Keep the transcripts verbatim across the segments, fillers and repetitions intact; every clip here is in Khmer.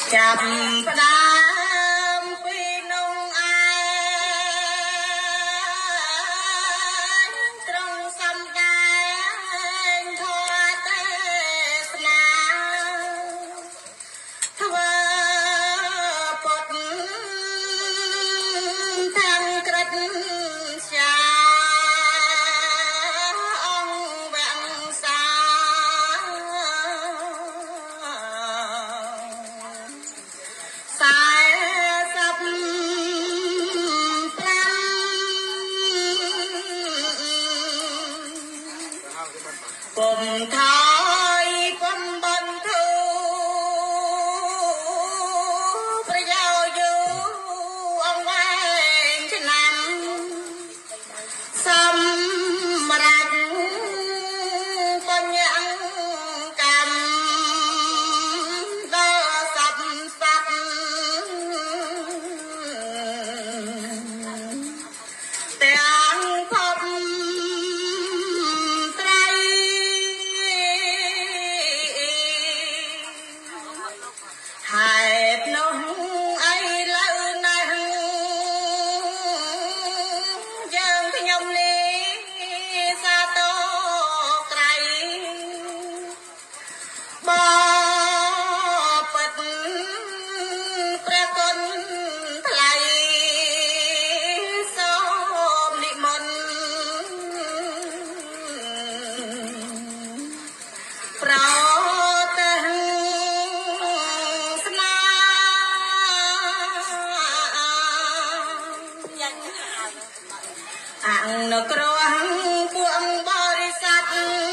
จับประดามปีนงไอตรงสำแดงทอเตสนาทว่าปดทางกระดิ่งชาองแหวงสาสายสับพลันปมทอยปมบนทูประยาวอยู่เอาไว้ขนำสำรักปัญญากรรมดอสับสับแต่อังพบไตรหายนงไอเล่านังยังขยมนี้ซาโตไกรบ่ปัดประกนไทยสมนิมนต์โปรดเถิดสนาอังนกร้องพวงบริษัท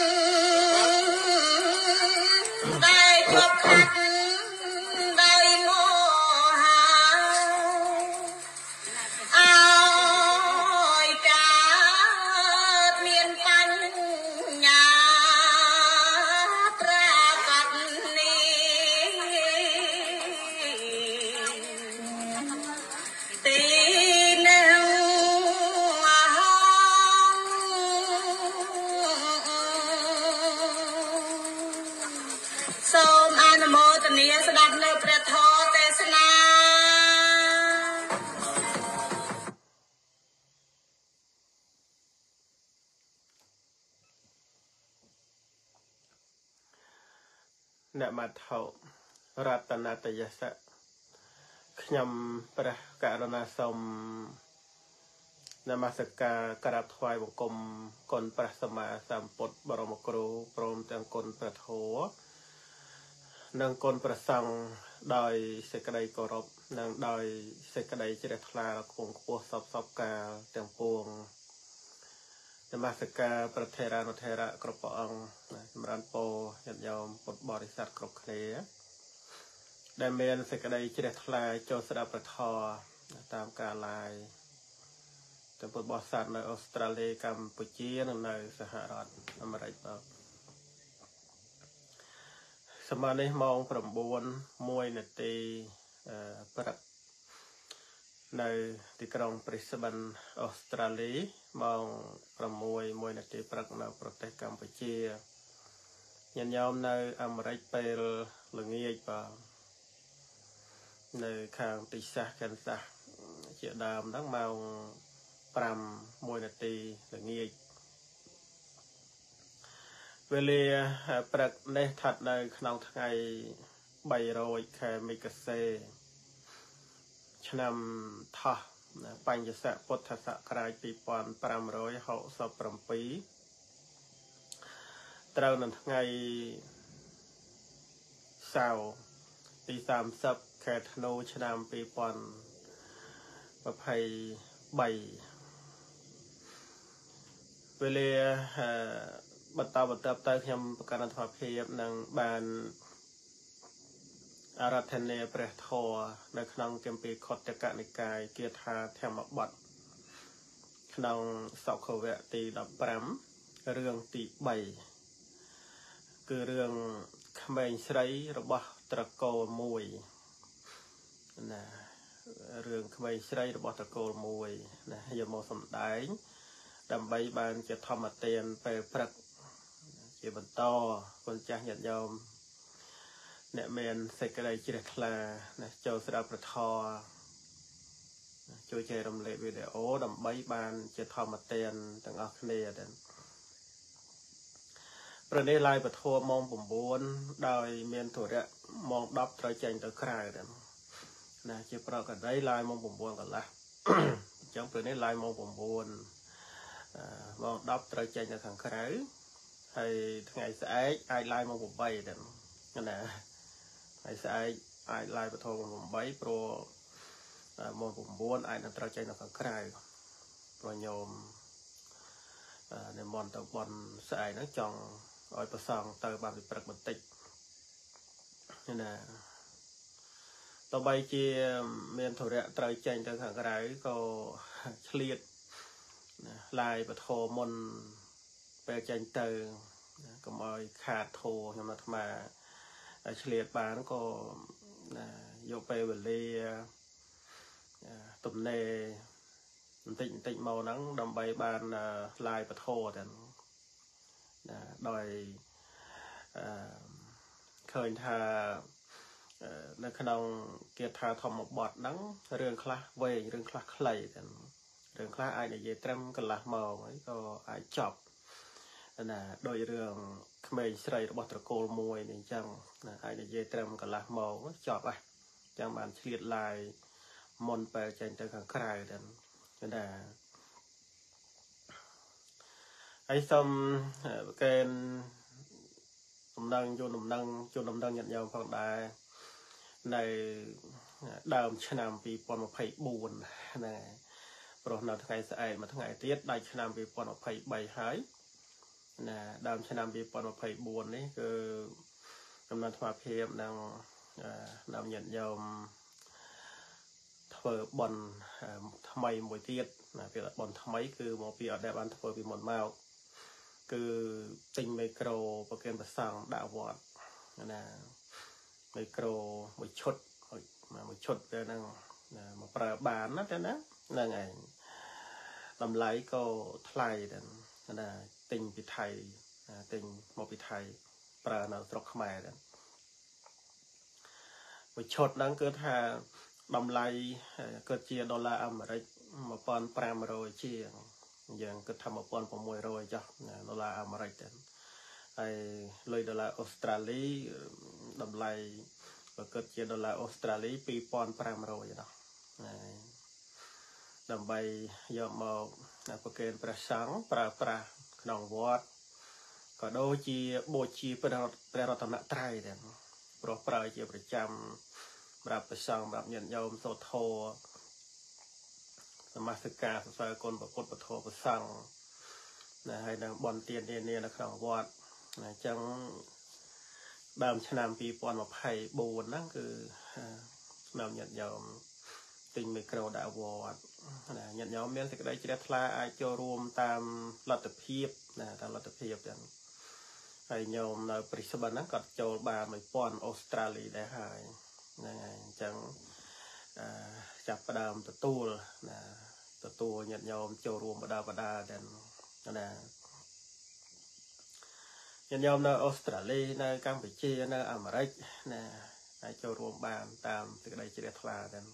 ได้จบขัดได้โมหะเอาการเมียนปัญญาประกาศนี้ตีหนึ่งសូមអនុមោទនាស្ដាប់នៅព្រះធម៌ទេសនាអ្នកមត្ថុរតនតយសៈខ្ញុំព្រះករុណាសូមនមស្ការក្រាបថ្វាយបង្គំគុណព្រះសម្មាសម្ពុទ្ធបរមគ្រូព្រមទាំងគុណព្រះធម៌និងគុណព្រះសង្ឃដោយសេចក្តីគោរពនិងដោយសេចក្តីជ្រះថ្លាគង់ខ្ពស់សពសពកាលទាំងពួងនមស្ការព្រះថេរានុថេរៈគ្រប់ព្រះអង្គចម្រើនពរញាតិញោមពុទ្ធបរិស័ទគ្រប់គ្នាដែលមានសេចក្តីជ្រះថ្លាចូលស្ដាប់ព្រះធម៌តាមការ live ទាំងពុទ្ធបរិស័ទនៅអូស្ត្រាលីកម្ពុជានិងនៅសហរដ្ឋអាមេរិកបាទសម័យនេះម៉ោង 9 1 នាទីព្រឹកនៅទីក្រុង Brisbane អូស្ត្រាលីម៉ោង 6 1 នាទីព្រឹកនៅប្រទេសកម្ពុជាញាតិញោមនៅអាមេរិកពេលល្ងាចបាទនៅខាងទីសាសកានសាសជាដើមហ្នឹងម៉ោង 5 1 នាទីល្ងាចវេលាព្រឹកនេះស្ថិតនៅក្នុងថ្ងៃ 300 ខែមិគសេឆ្នាំថោះបញ្ញស័កពុទ្ធសករាជ 2567 ត្រូវនៅថ្ងៃសៅរ៍ទី 30 ខែធ្នូឆ្នាំ 2023 វេលាបន្តបន្តទៅខ្ញុំប្រកាសអធិភាពនឹងបានអារាធនាព្រះធម៌នៅក្នុងគម្ពីរខុទ្ទកនិកាយគាថាធម្មបទក្នុងសុខវគ្គទី ដប់ប្រាំ រឿងទី 3 គឺរឿងក្មេងស្រីរបស់ត្រកូលមួយណារឿងក្មេងស្រីរបស់ត្រកូលមួយណាយកមកសម្ដែងដើម្បីបានជាធម្មទានពេលព្រឹកជាបន្តគុណចាស់ញាតិញោម ទអ្នកមានសេចក្តីជ្រះថ្លាណាចូលស្ដាប់ប្រធរជួយចែករំលែកវីដេអូដើម្បីបានជាធម្មទានទាំងអស់គ្នាដែរប្រនេះឡាយពធម៉ោងnineដោយមានធរៈម៉ោងtenត្រូវចេញទៅក្រៅដែរណាជាប្រកដីឡាយម៉ោងnineកន្លះអញ្ចឹងប្រនេះឡាយម៉ោងnineម៉ោងtenត្រូវចេញទៅខាងក្រៅហើយថ្ងៃស្អែកអាចឡាយម៉ោងeightដែរណាថ្ងៃស្អែកអាចឡាយពធម៉ោងeightព្រោះម៉ោងnineអាចនឹងត្រូវចេញទៅខាងក្រៅព្រោះញោមនិមន្តទៅបន់ស្អែកហ្នឹងចង់ឲ្យប្រសងទៅបានពីព្រឹកបន្តិចណាតបីជាមានធរៈត្រូវចេញទៅខាងក្រៅក៏ឆ្លៀតឡាយពធមុនពេលចេញទៅកុំឲ្យខាតធោខ្ញុំអាត្មាឆ្លៀតបានក៏យកពេលវេលាទំនេរបន្តិចបន្តិចមកហ្នឹងដើម្បីបានឡាយពធទៅណាដោយអឺឃើញថានៅក្នុងគាថាធម្មបទហ្នឹងរឿងខ្លះវែងរឿងខ្លះខ្លីទៅរឿងខ្លះអាចនិយាយត្រឹមកន្លះម៉ោងហើយក៏អាចចប់ណាដោយរឿងក្មេងស្រីរបស់ត្រកូលមួយនេះអញ្ចឹងណាអាចនិយាយត្រឹមកន្លះម៉ោងចប់ហើយអញ្ចឹងបានឆ្លៀតឡាយមុនពេលចេញទៅខាងក្រៅទៅណាហើយសូមកេនដំណឹងជូនដំណឹងជូនដំណឹងញាតិញោមផងដែរនៅដើមឆ្នាំtwenty twenty-fourណាព្រោះនៅថ្ងៃស្អែកមួយថ្ងៃទៀតដាច់ឆ្នាំtwenty twenty-threeហើយណាដើមឆ្នាំtwenty twenty-fourនេះគឺកំណត់ស្មារតីនឹងដល់ញាតិញោមធ្វើបន់ថ្មីមួយទៀតណាពេលបន់ថ្មីគឺមកពីអត់ដែលបានធ្វើពីមុនមកគឺទិញមីក្រូប្រគិនប្រសង់ដាក់វត្តណាមីក្រូមួយឈុតមួយឈុតទៅហ្នឹងមកប្រើបានណាទៅណាហ្នឹងឯងតម្លៃក៏ថ្លៃដែរណាទិញពីថៃទិញមកពីថៃប្រើនៅស្រុកខ្មែរដែរមួយឈុតហ្នឹងគឺថាតម្លៃគឺជា ដុល្លារអាមេរិកfifteen hundredជាងយើងគិតថាsixteen hundredចុះដុល្លារអាមេរិកទៅហើយលុយដុល្លារអូស្ត្រាលីតម្លៃបើគិតជាដុល្លារអូស្ត្រាលីtwo thousand five hundredឯណោះដើម្បីយកមកប្រគេនព្រះសង្ឃប្រើប្រាស់ក្នុងវត្តក៏ដូចជាបូជាព្រះរតនត្រ័យដែរព្រោះប្រើជាប្រចាំសម្រាប់ព្រះសង្ឃសម្រាប់ញាតិញោមសូត្រធម៌នមស្ការសរសើរគុណព្រះពុទ្ធពធព្រះសង្ឃណាហើយនៅបន់ទាននានានៅក្នុងវត្តអញ្ចឹងដើមឆ្នាំtwenty twenty-fourហ្នឹងគឺនៅញាតិញោមទិញមីក្រូដាក់វត្តណាញាតិញោមមានសេចក្តីជ្រះថ្លាអាចចូលរួមតាមលទ្ធភាពណាតាមលទ្ធភាពទាំងហើយញោមនៅព្រីស្បិនហ្នឹងក៏ចូលបានone thousandអូស្ត្រាលីដែរហើយហ្នឹងហើយអញ្ចឹងចាប់ផ្ដើមទទួលណាទទួលញាតិញោមចូលរួមបដាបដាដែរណាញាតិញោមនៅអូស្ត្រាលីនៅកម្ពុជានៅអាមេរិកណាហើយចូលរួមបានតាមសេចក្តីជ្រះថ្លាដែរ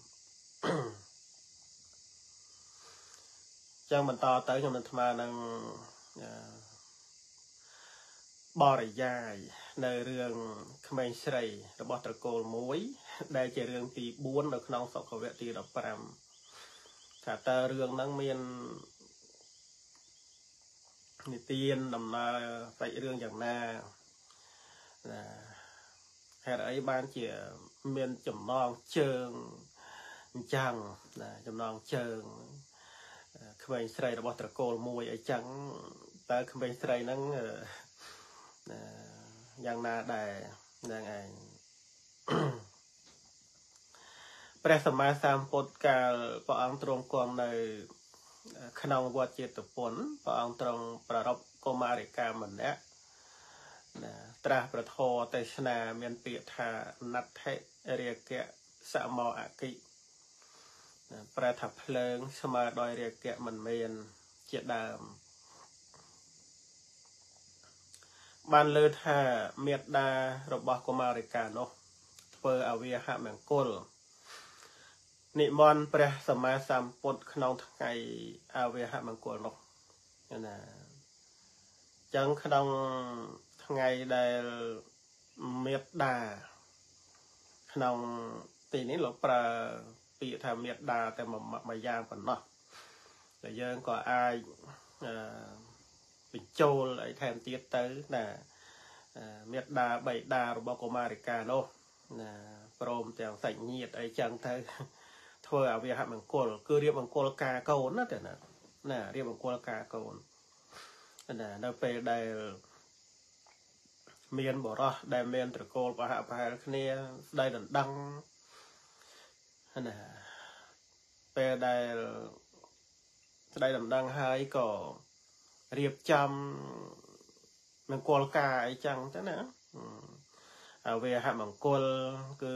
ចឹងបន្តទៅខ្ញុំនឹងថ្មនឹងបរិយាយនៅរឿងក្មេងស្រីរបស់ត្រកូលមួយដែលជារឿងទីfourនៅក្នុងសុខវគ្គទីfifteenថាតើរឿងហ្នឹងមាននិទានដំណើរសាច់រឿងយ៉ាងណាណាហេតុអីបានជាមានចំណងជើងអញ្ចឹងណាចំណងជើងក្មេងស្រីរបស់ត្រកូលមួយអីចឹងតើក្មេងស្រីហ្នឹងយ៉ាងណាដែរហ្នឹងឯងព្រះសម្មាសម្ពុទ្ធកាលព្រះអង្គទ្រង់គង់នៅក្នុងវត្តចេតពុនព្រះអង្គទ្រង់ប្រារព្ធកុមារិកាម្នាក់ណាត្រាស់ប្រធរទេសនាមានពាក្យថាណដ្ឋិរាគៈសមោអគិប្រែថាភ្លើងស្មើដោយរាគៈមិនមានជាដើមបានលើថាមេត្តារបស់កុមារិកានោះធ្វើអវាហមង្គលនិមន្តព្រះសម្មាសម្ពុទ្ធក្នុងថ្ងៃអវាហមង្គលនោះណាចឹងក្នុងថ្ងៃដែលមេត្តាក្នុងទីនេះលោកប្រើពាក្យថាមេត្តាតែមួយយ៉ាងប៉ុណ្ណោះតែយើងក៏អាចបញ្ចូលអីថែមទៀតទៅណាមេត្តាបៃតារបស់កុមារិកានោះណាព្រមទាំងសាច់ញាតិអីចឹងទៅធ្វើអវាហមង្គលគឺរៀបមង្គលការកូនណាតែណាណារៀបមង្គលការកូនណានៅពេលដែលមានបរោះដែលមានត្រកូលប្រហាក់ប្រហែលគ្នាស្ដីដណ្ដឹងណាពេលដែលស្ដីដណ្ដឹងហើយក៏រៀបចំមង្គលការអីចឹងទៅណាអវាហមង្គលគឺ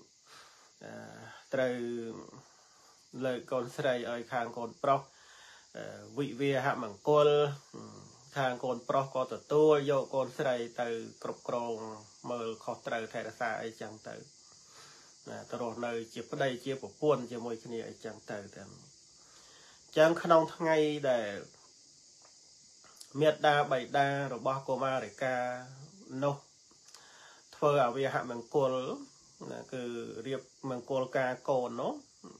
ត្រូវលើកកូនស្រីឲ្យខាងកូនប្រុសវិវាហមង្គលខាងកូនប្រុសក៏ទទួលយកកូនស្រីទៅគ្រប់គ្រងមើលខុសត្រូវថែរក្សាអីចឹងទៅណាទៅរស់នៅជាប្តីជាប្រពន្ធជាមួយគ្នាអីចឹងទៅទាំងចឹងក្នុងថ្ងៃដែលមេត្តាបៃតារបស់កុមារិកានោះធ្វើអវាហមង្គលណាគឺរៀបមង្គលការកូននោះ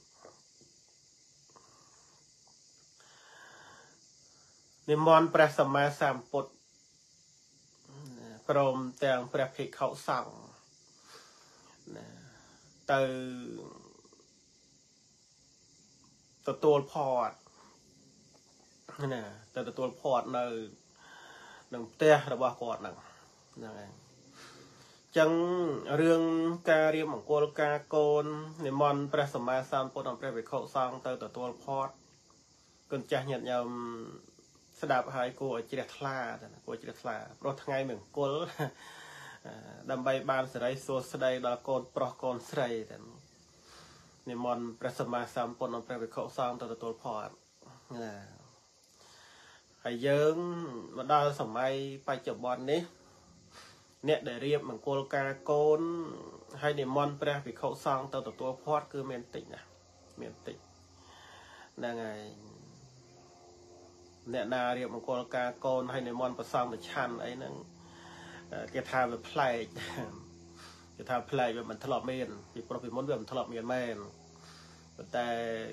និមន្តព្រះសម្មាសម្ពុទ្ធព្រមទាំងព្រះភិក្ខុសង្ឃណាទៅទទួលផាត់ណាទៅទទួលផាត់នៅក្នុងផ្ទះរបស់គាត់ហ្នឹងហ្នឹងហើយចឹងរឿងការរៀបមង្គលការកូននិមន្តព្រះសម្មាសម្ពុទ្ធនិងព្រះភិក្ខុសង្ឃទៅទទួលផាត់គុណចាស់ញាតិញោមស្ដាប់ហើយគួរឲ្យជ្រះថ្លាគួរជ្រះថ្លាព្រោះថ្ងៃមង្គលដើម្បីបានសេរីសួស្តីដល់កូនប្រុសកូនស្រីទៅនិមន្តព្រះសម្មាសម្ពុទ្ធនិងព្រះភិក្ខុសង្ឃទៅទទួលផាត់ណាហើយយើងមកដល់សម័យបច្ចុប្បន្ននេះអ្នកដែលរៀបមង្គលការកូនហើយនិមន្តព្រះភិក្ខុសង្ឃទៅទទួលផាត់គឺមានតិចណាស់មានតិចហ្នឹងហើយអ្នកណារៀបមង្គលការកូនហើយនិមន្តប្រសងប្រឆាន់អីហ្នឹងគេថាវាប្លែកគេថាប្លែកវាមិនធ្លាប់មានពីប្រុសពីមុនវាមិនធ្លាប់មានមែនប៉ុន្តែ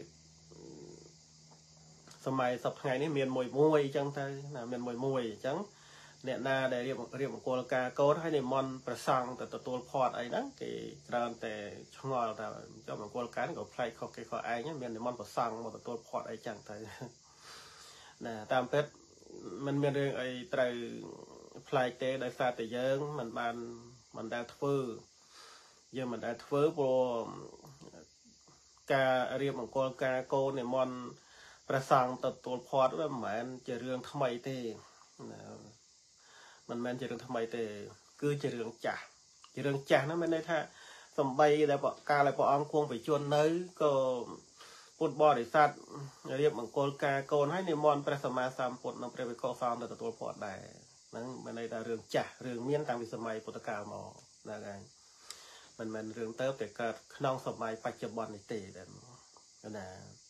សម័យសប្តាហ៍ថ្ងៃនេះមានមួយមួយអញ្ចឹងទៅណាមានមួយមួយអញ្ចឹងអ្នកណាដែលរៀបរៀបមង្គលការកូនហើយនិមន្តប្រសងទៅទទួលផាត់អីហ្នឹងគេច្រើនតែឆ្ងល់ថាចុះមង្គលការក៏ប្លែកខុសគេខុសឯងមាននិមន្តប្រសងមកទទួលផាត់អីចឹងទៅណាតាមពិតมันមានរឿងអីត្រូវប្លែកទេដោយសារតែយើងមិនបានមិនដែលធ្វើយើងមិនដែលធ្វើព្រោះការរៀបមង្គលការកូននិមន្តព្រះសង្ឃទៅទទួលផាត់វាមិនមែនជារឿងថ្មីទេណាមិនមែនជារឿងថ្មីទេគឺជារឿងចាស់ជារឿងចាស់ហ្នឹងមានន័យថាសំបីដែលកាលដែលព្រះអង្គគង់ប្រជជននៅក៏ពុទ្ធបរិស័ទរៀបមង្គលការកូនហើយនិមន្តព្រះសម្មាសម្ពុទ្ធនិងព្រះវិក្ខុសង្ឃទៅទទួលផាត់ដែរហ្នឹងមានន័យថារឿងចាស់រឿងមានតាំងពីសម័យពុទ្ធកាលមកហ្នឹងហើយមិនមែនរឿងទៅតែកើតក្នុងសម័យបច្ចុប្បន្ននេះទេណា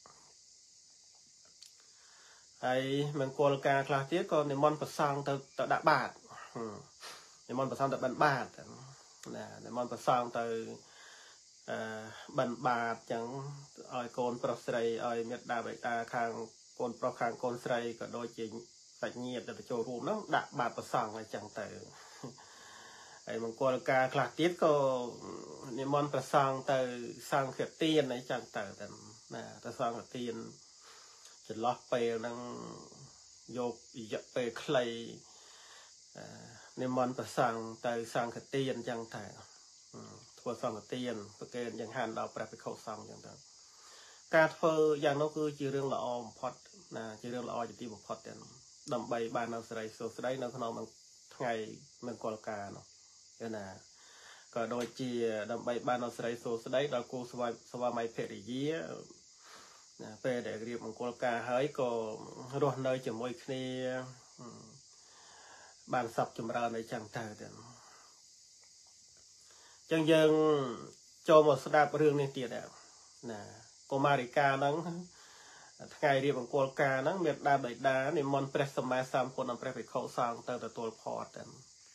ហើយមង្គលការខ្លះទៀតក៏និមន្តប្រសងទៅទៅដាក់បាតនិមន្តប្រសងទៅបិណ្ឌបាតណានិមន្តប្រសងទៅអឺបិណ្ឌបាតចឹងឲ្យកូនប្រុសស្រីឲ្យមេត្តាបិតាខាងកូនប្រុសខាងកូនស្រីក៏ដូចជាសាច់ញាតិទៅចូលរួមនោះដាក់បាតប្រសងអញ្ចឹងទៅហើយមង្គលការខ្លះទៀតក៏និមន្តប្រសងទៅសង្ឃទានអីចឹងទៅណាទៅសង្ឃទានចន្លោះពេលហ្នឹងយករយៈពេលខ្លីនិមន្តប្រសងទៅសង្ឃទានអញ្ចឹងទៅធ្វើសង្ឃទានប្រគេនយ៉ាងហានដល់ព្រះភិក្ខុសង្ឃអញ្ចឹងទៅការធ្វើយ៉ាងនោះគឺជារឿងល្អបំផុតណាជារឿងល្អជាទីបំផុតទាំងដើម្បីបាននៅសេរីសុខស្ដីនៅក្នុងថ្ងៃមង្គលការនោះណាក៏ដូចជាដើម្បីបាននៅសេរីសុខស្ដីដល់គូស្វាស្វាមីភរិយាណាពេលដែលរៀបមង្គលការហើយក៏រស់នៅជាមួយគ្នាបានសពចម្រើនអីចឹងទៅទាំងចឹងយើងចូលមកស្ដាប់រឿងនេះទៀតណាកុមារិកាហ្នឹងថ្ងៃរៀបមង្គលការហ្នឹងមេត្តាបិតានិមន្តព្រះសម្មាសម្ពុទ្ធនិងព្រះភិក្ខុសង្ឃទៅទទួលផតទៅ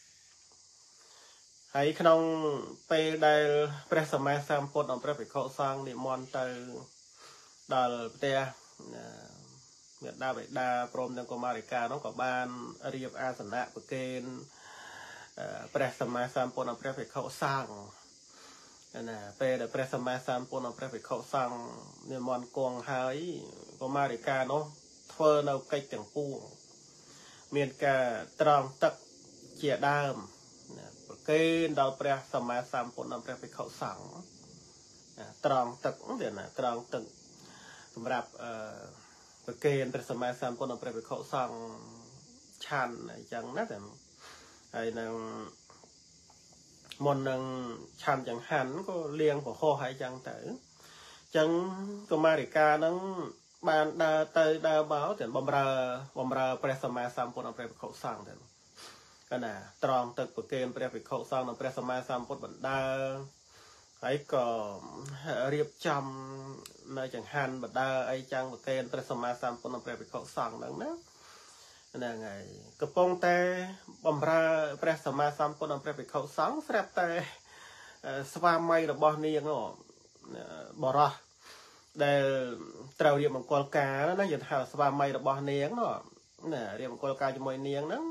ហើយក្នុងពេលដែលព្រះសម្មាសម្ពុទ្ធនិងព្រះភិក្ខុសង្ឃនិមន្តទៅដល់ផ្ទះមេត្តាបិតាព្រមទាំងកុមារិកានោះក៏បានរៀបអាសនៈប្រគេនព្រះសម្មាសម្ពុទ្ធនិងព្រះភិក្ខុសង្ឃណាពេលដែលព្រះសម្មាសម្ពុទ្ធនិងព្រះភិក្ខុសង្ឃនិមន្តគង់ហើយកុមារិកានោះធ្វើនៅកិច្ចទាំងពួងមានការត្រង់ទឹកជាដើមប្រគេនដល់ព្រះសម្មាសម្ពុទ្ធនិងព្រះភិក្ខុសង្ឃត្រង់ទឹកទៀតណាត្រង់ទឹកសម្រាប់អឺប្រគេនព្រះសម្មាសម្ពុទ្ធនិងព្រះភិក្ខុសង្ឃឆាន់អញ្ចឹងណាតែហើយនឹងមុននឹងឆាន់ចង្ហាន់ក៏លាងប្រហោះហើយអញ្ចឹងទៅអញ្ចឹងកុមារិកានឹងបានដើរទៅដើរមកទាំងបំរើបំរើព្រះសម្មាសម្ពុទ្ធនិងព្រះភិក្ខុសង្ឃទៅកណាត្រង់ទឹកប្រគេនព្រះភិក្ខុសង្ឃនិងព្រះសម្មាសម្ពុទ្ធបណ្ដើរហើយក៏រៀបចំនៅចង្ហាន់បណ្ដើរអីចឹងប្រគេនព្រះសម្មាសម្ពុទ្ធនិងព្រះភិក្ខុសង្ឃហ្នឹងណាហ្នឹងហើយកំពុងតែបំរើព្រះសម្មាសម្ពុទ្ធនិងព្រះភិក្ខុសង្ឃស្រាប់តែស្វាមីរបស់នាងបរោះដែលត្រូវរៀបមង្គលការណាយើងហៅស្វាមីរបស់នាងណារៀបមង្គលការជាមួយនាងហ្នឹង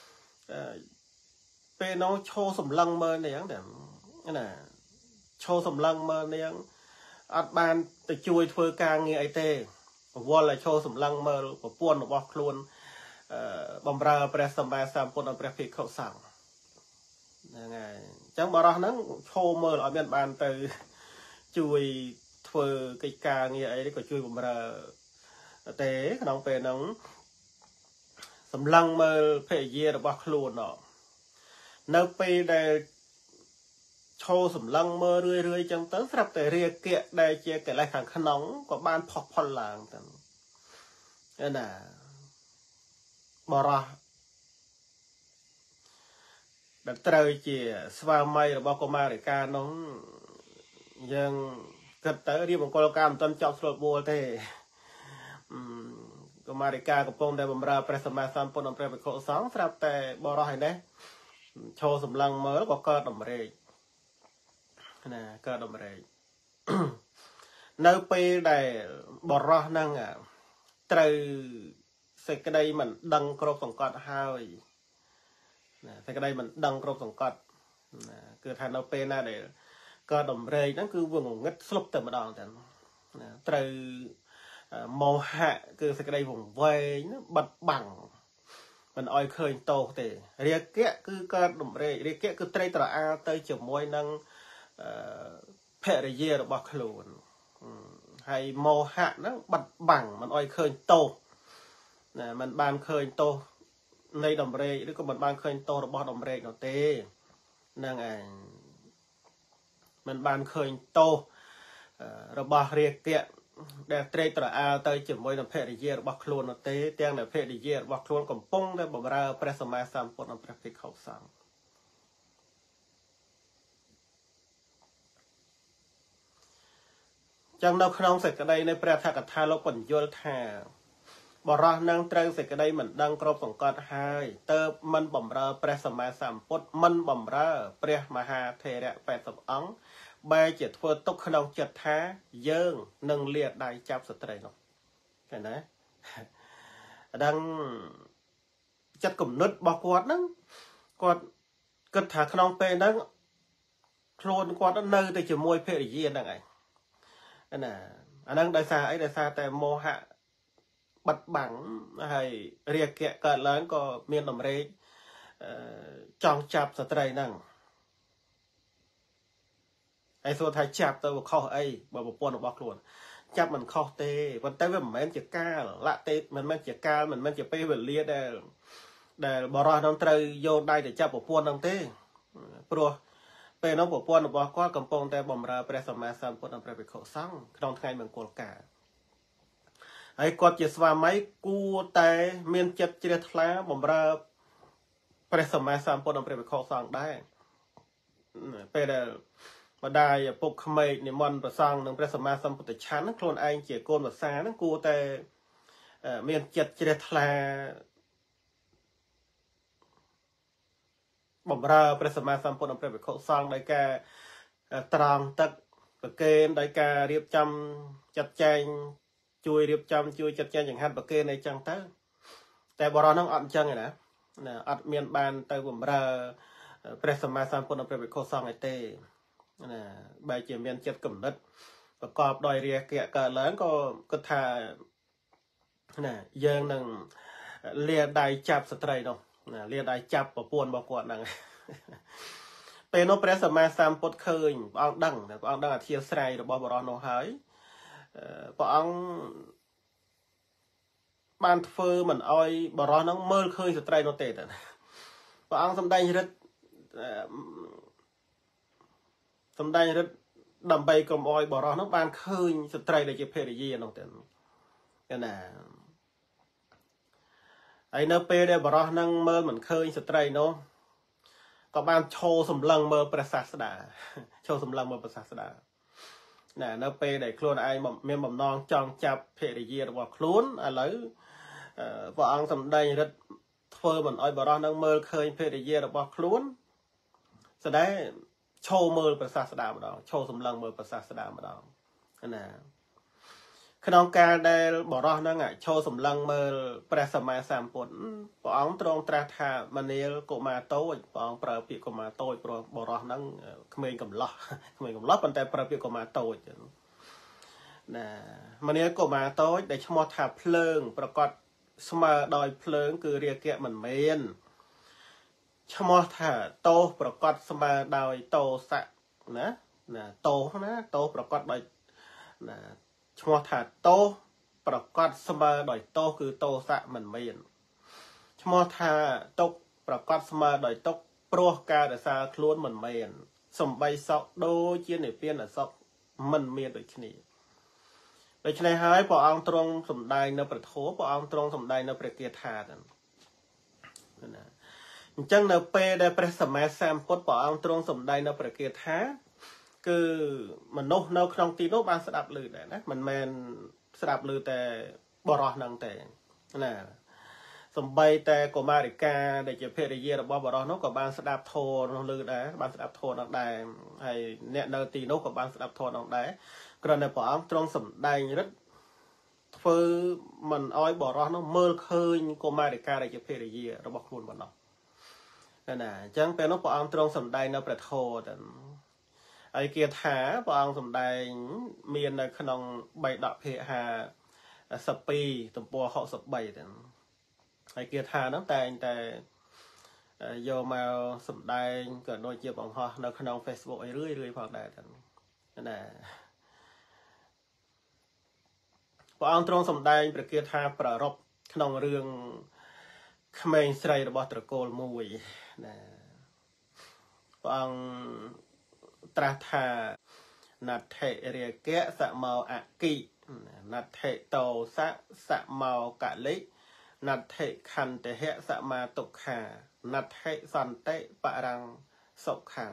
ពេលនោះឈោសម្លឹងមើលនាងតែណាឈោសម្លឹងមើលនាងអត់បានទៅជួយធ្វើការងារអីទេវល់ឲ្យឈោសម្លឹងមើលប្រពន្ធរបស់ខ្លួនបំរើព្រះសម្មាសម្ពុទ្ធនិងព្រះភិក្ខុសង្ឃហ្នឹងហើយអញ្ចឹងបរោះហ្នឹងឈោមើលឲ្យមានបានទៅជួយធ្វើកិច្ចការងារអីក៏ជួយបំរើតែក្នុងពេលហ្នឹងសម្លឹងមើលភរិយារបស់ខ្លួននៅពេលដែលឈោសម្លឹងមើលរឿយរឿយចឹងទៅស្រាប់តែរាគៈដែលជាកិលេសខាងក្នុងក៏បានផុសផុលឡើងទៅឯណាបរោះដែលត្រូវជាស្វាមីរបស់កុមារិកានោះយើងគិតទៅរៀបមង្គលការមិនទាន់ចប់ស្រួលបួលទេកុមារិកាកំពុងតែបម្រើព្រះសម្មាសម្ពុទ្ធនិងព្រះភិក្ខុសង្ឃស្រាប់តែបរោះឯនេះឈោសម្លឹងមើលក៏កើតដំរេកណាកើតដំរេកនៅពេលដែលបរោះហ្នឹងត្រូវសេចក្តីមិនដឹងគ្រប់សង្កត់ហើយណាសេចក្តីមិនដឹងគ្រប់សង្កត់ណាគឺថានៅពេលណាដែលកើតដំរេកហ្នឹងគឺវាងងឹតស្លុបតែម្ដងតែណាត្រូវមោហៈគឺសេចក្តីវង្វេងបិទបាំងមិនអោយឃើញទោសទេរាគៈគឺកើតដំរេករាគៈគឺត្រេកត្រអាលទៅជាមួយនឹងភរិយារបស់ខ្លួនហើយមោហៈហ្នឹងបិទបាំងមិនអោយឃើញទោសណាมันបានឃើញទោសនៃដំរេកឬក៏មិនបានឃើញទោសរបស់ដំរេកនោះទេហ្នឹងឯងมันបានឃើញទោសរបស់រាគៈដែលត្រេកត្រអាលទៅជាមួយនឹងភរិយារបស់ខ្លួននោះទេទាំងដែលភរិយារបស់ខ្លួនកំពុងតែបម្រើព្រះសម្មាសម្ពុទ្ធនិងព្រះភិក្ខុសង្ឃចឹងនៅក្នុងសេចក្តីនៃព្រះអធិកថាលោកបញ្យល់ថាបរោះនឹងត្រូវសេចក្តីមិនដឹងគ្រប់សង្កត់ហើយទើបមិនបម្រើព្រះសម្មាសម្ពុទ្ធមិនបម្រើព្រះមហាថេរៈแปดสิบអង្គបែរជាធ្វើទុកក្នុងចិត្តថាយើងនឹងលាតដៃចាប់ស្ត្រីនោះឃើញទេអាដឹងចិត្តគំនិតរបស់គាត់ហ្នឹងគាត់គិតថាក្នុងពេលហ្នឹងខ្លួនគាត់នៅតែជាមួយភរិយាហ្នឹងឯងណាអាហ្នឹងដោយសារអីដោយសារតែមោហៈបិទបាំងហើយរាគៈកើតឡើងក៏មានដំរេកចង់ចាប់ស្ត្រីហ្នឹងហើយសួរថាចាប់ទៅខុសអីបើប្រពន្ធរបស់ខ្លួនចាប់មិនខុសទេប៉ុន្តែវាមិនមែនជាកាលលៈទេមិនមែនជាកាលមិនមែនជាពេលវេលាដែលដែលបរោះនឹងត្រូវយកដៃទៅចាប់ប្រពន្ធហ្នឹងទេព្រោះពេលនោះប្រពន្ធរបស់គាត់កំពុងតែបម្រើព្រះសម្មាសម្ពុទ្ធនិងព្រះភិក្ខុសង្ឃក្នុងថ្ងៃមង្គលការហើយគាត់ជាស្វាមីគួរតែមានចិត្តជ្រះថ្លាបម្រើព្រះសម្មាសម្ពុទ្ធនិងព្រះភិក្ខុសង្ឃដែរពេលដែលម្ដាយឪពុកក្មេកនិមន្តប្រសង់នឹងព្រះសម្មាសម្ពុទ្ធឆាន់ហ្នឹងខ្លួនឯងជាកូនភាសាហ្នឹងគួរតែមានចិត្តជ្រះថ្លាបំរើព្រះសម្មាសម្ពុទ្ធនិងព្រះភិក្ខុសង្ឃដោយការត្រង់ទឹកប្រគេនដោយការរៀបចំចាត់ចែងជួយរៀបចំជួយចាត់ចែងចង្ហាន់ប្រគេនអីចឹងទៅតែបរិសុទ្ធហ្នឹងអត់អញ្ចឹងទេណាណាអត់មានបានទៅបំរើព្រះសម្មាសម្ពុទ្ធនិងព្រះភិក្ខុសង្ឃឯទេណាបែរជាមានចិត្តគំនិតប្រកបដោយរាគៈកើតឡើងក៏គិតថាណាយើងនឹងលាដៃចាប់ស្ត្រីនោះណាលាដៃចាប់ប្រពន្ធរបស់គាត់ហ្នឹងពេលនោះព្រះសម្មាសម្ពុទ្ធឃើញព្រះអង្គដឹងព្រះអង្គដឹងអធិស្ឋានរបស់បរិសុទ្ធនោះហើយព្រះអង្គបានធ្វើមិនអោយបរិសុទ្ធហ្នឹងមើលឃើញស្ត្រីនោះទេព្រះអង្គសម្ដែងឫទ្ធិសម្ដែងឫទ្ធិដើម្បីកុំអោយបរិសុទ្ធហ្នឹងបានឃើញស្ត្រីដែលជាភរិយានោះទេណាហើយនៅពេលដែលបរិសុទ្ធហ្នឹងមើលមិនឃើញស្ត្រីនោះក៏បានឈោសម្លឹងមើលព្រះសាស្តាឈោសម្លឹងមើលព្រះសាស្តាណានៅពេលដែលខ្លួនឯងមានបំណងចង់ចាប់ភរិយារបស់ខ្លួនឥឡូវព្រះអង្គសម្ដែងឫទ្ធិធ្វើមិនអោយបរិសុទ្ធហ្នឹងមើលឃើញភរិយារបស់ខ្លួនស្ដែងឈោមើលព្រះសាស្តាម្ដងឈោសម្លឹងមើលព្រះសាស្តាម្ដងណាក្នុងកាលដែលបរិសុទ្ធហ្នឹងឈោសម្លឹងមើលព្រះសម្មាសម្ពុទ្ធព្រះអង្គទ្រង់ត្រាស់ថាមនាលកុមារតូចព្រះអង្គប្រើពាក្យកុមារតូចព្រោះបរិសុទ្ធហ្នឹងក្មេងកំឡោះក្មេងកំឡោះប៉ុន្តែប្រើពាក្យកុមារតូចណាមនាលកុមារតូចដែលឈ្មោះថាភ្លើងប្រកាសស្មើដោយភ្លើងគឺរាគៈមិនមែនឈ្មោះថាតោប្រកាសស្មើដោយតោសៈណាណាតោណាតោប្រកាសដោយណាឈ្មោះថាតោប្រកាសស្មើដោយតោគឺតោសៈមិនមែនឈ្មោះថាតុកប្រកាសស្មើដោយតុកព្រោះការរសារខ្លួនមិនមែនសំបីសក់ដូចជានិព្វានអសក់មិនមានដូចគ្នាដូច្នេះហើយព្រះអង្គទ្រង់សម្ដែងនៅព្រះធម៌ព្រះអង្គទ្រង់សម្ដែងនៅព្រះគាថាហ្នឹងណាអញ្ចឹងនៅពេលដែលព្រះសម្មាសម្ពុទ្ធព្រះអង្គទ្រង់សម្ដែងនៅព្រះគាថាគឺមនុស្សនៅក្នុងទីនោះបានស្ដាប់ឮដែរណាមិនមែនស្ដាប់ឮតែបរិសុទ្ធហ្នឹងទេណាសំបីតែកុមារិកាដែលជាភរិយារបស់បរិសុទ្ធនោះក៏បានស្ដាប់ធម៌នោះឮដែរបានស្ដាប់ធម៌នោះដែរហើយអ្នកនៅទីនោះក៏បានស្ដាប់ធម៌នោះដែរគ្រាន់តែព្រះអង្គទ្រង់សម្ដែងឫទ្ធិធ្វើមិនអោយបរិសុទ្ធនោះមើលឃើញកុមារិកាដែលជាភរិយារបស់ខ្លួនប៉ុណ្ណោះណាអញ្ចឹងពេលនោះព្រះអង្គទ្រង់សម្ដែងនៅព្រះធម៌ទៅហើយគាថាព្រះអង្គសម្ដែងមាននៅក្នុងបៃដកភាគហាសិបពីរទំព័រហកសិបបីទៅហើយគាថាហ្នឹងតែងតែយកមកសម្ដែងក៏ដូចជាបង្ហោះនៅក្នុង Facebook ឲ្យរឿយរឿយផងដែរណាព្រះអង្គទ្រង់សម្ដែងព្រះគាថាប្ររពក្នុងរឿងក្មេងស្រីរបស់ត្រកូលមួយណាព្រះអង្គត្រាស់ថាណដ្ឋិរាគៈសមោអគិណដ្ឋិតោសៈសមោកលិណដ្ឋិខន្តហៈសមាទុក្ខាណដ្ឋិសន្តិបរੰសុខੰ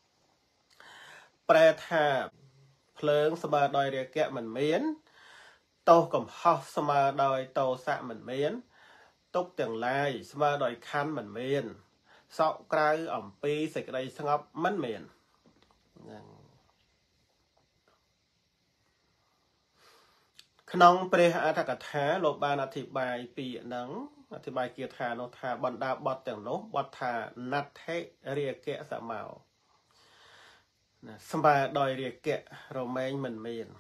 ប្រែថាភ្លើងស្មើដោយរាគៈមិនមានតោកំហុសស្មើដោយតោសៈមិនមានទុកទាំងឡាយស្មើដោយខណ្ឌមិនមានសោកក្រៅអំពីសេចក្តីស្ងប់មិនមានក្នុងព្រះអត្ថកថាលោកបានអធិប្បាយពីហ្នឹងអធិប្បាយគាថានោះថាបណ្ដាបទទាំងនោះបទថាណដ្ឋិរាគៈសមោស្មើដោយរាគៈរមែងមិនមាន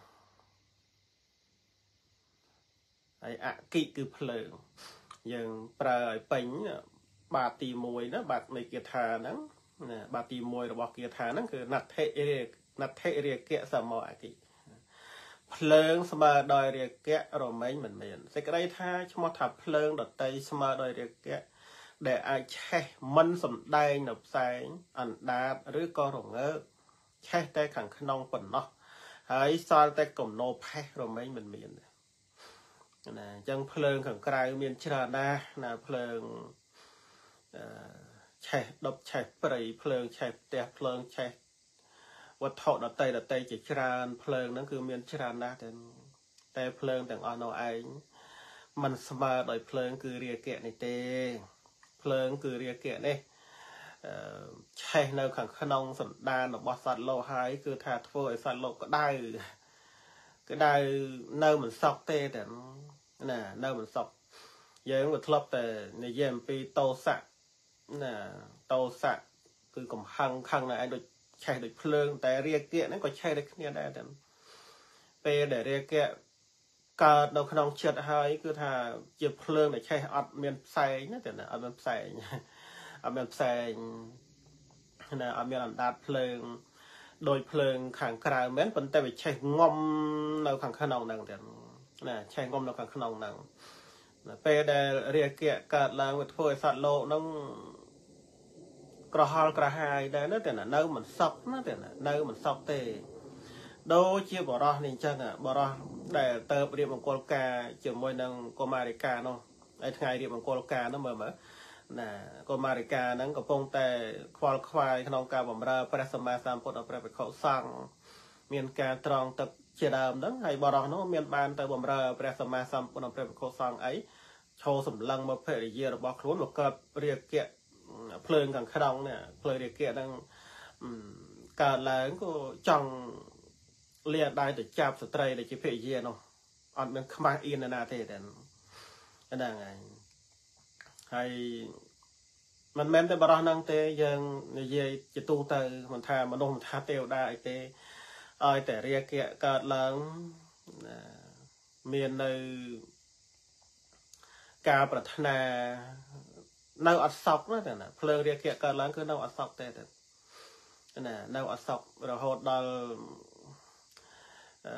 ហើយអគិគឺភ្លើងយើងប្រើឲ្យពេញបាតទីមួយណាបាតនៃគាថាហ្នឹងណាបាតទីមួយរបស់គាថាហ្នឹងគឺណដ្ឋិរាណដ្ឋិរាគៈសមោអគិភ្លើងស្មើដោយរាគៈរមែងមិនមានសេចក្តីថាឈ្មោះថាភ្លើងដតីស្មើដោយរាគៈដែលអាចឆេះមិនសំដែងនៅផ្សែងអណ្ដាតឬក៏រងើកឆេះតែខាងក្នុងប៉ុណ្ណោះហើយសល់តែគំនោផេះរមែងមិនមានណាអញ្ចឹងភ្លើងខាងក្រៅមានច្រើនណាស់ណាភ្លើងឆឆេះដប់ឆេះព្រៃភ្លើងឆេះផ្ទះភ្លើងឆេះវត្ថុដតៃដតៃជាច្រើនភ្លើងហ្នឹងគឺមានច្រើនណាស់តែតែភ្លើងទាំងអស់នោះឯងมันស្មើដោយភ្លើងគឺរាគៈនេះទេភ្លើងគឺរាគៈនេះអឺឆេះនៅខាងក្នុងសន្តានរបស់សត្វលោកហើយគឺថាធ្វើឲ្យសត្វលោកក្តៅក្តៅនៅមិនសក់ទេតែណានៅមិនសក់យើងវាធ្លាប់តែនិយាយអំពីតោសៈណាតោសៈគឺកំហឹងខឹងនៅឯងដូចឆេះដូចភ្លើងតែរាគៈហ្នឹងក៏ឆេះដូចគ្នាដែរតែពេលដែលរាគៈកើតនៅក្នុងចិត្តហើយគឺថាជាភ្លើងដែលឆេះអត់មានផ្សែងណាតែអត់មានផ្សែងអត់មានផ្សែងណាអត់មានអណ្ដាតភ្លើងដោយភ្លើងខាងក្រៅមែនប៉ុន្តែវាឆេះងំនៅខាងក្នុងហ្នឹងតែណាឆេះងំនៅខាងក្នុងហ្នឹងពេលដែលរាគៈកើតឡើងវាធ្វើឲ្យសត្វលោកហ្នឹងក្រហល់ក្រហាយដែរណាតែនៅមិនសក់ណាតែនៅមិនសក់ទេដូចជាបរោះនេះអញ្ចឹងបរោះដែលទៅរៀបមង្គលការជាមួយនឹងកុមារិកានោះហើយថ្ងៃរៀបមង្គលការនោះមើលមើលណាកុមារិកាហ្នឹងកំពុងតែខ្វល់ខ្វាយក្នុងការបម្រើព្រះសម្មាសម្ពុទ្ធព្រះភិក្ខុសង្ឃមានការត្រង់ទឹកជាដើមហ្នឹងហើយបរោះនោះមានបានទៅបម្រើព្រះសម្មាសម្ពុទ្ធព្រះភិក្ខុសង្ឃអីឈោសម្លឹងមកភរិយារបស់ខ្លួនមកកើតរាគៈភ្លើងខាងក្នុងនេះភ្លើងរាគៈហ្នឹងកើតឡើងក៏ចង់លាដៃទៅចាប់ស្ត្រីដែលជាភរិយានោះអត់មានខ្មាស់អៀនណាទេតែហ្នឹងហើយហើយមិនមែនតែបរោះហ្នឹងទេយើងនិយាយជាទូទៅមិនថាមនុស្សមិនថាទេវតាអីទេឲ្យតែរាគៈកើតឡើងមាននៅការប្រាថ្នានៅអត់សក់ណាតែណាភ្លើងរាគៈកើតឡើងគឺនៅអត់សក់ទេតែណានៅអត់សក់រហូតដល់អឺ